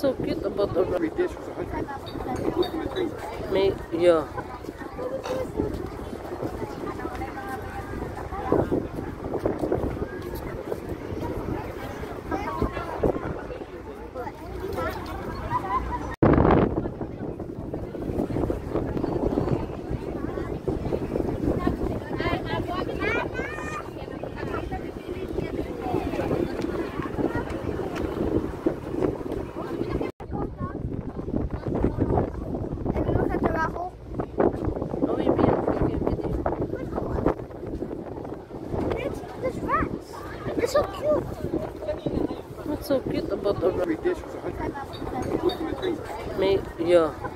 so cute about the Every dish was 100. me, yeah. It's so cute. What's so cute about the Every dish was 100. me, yeah.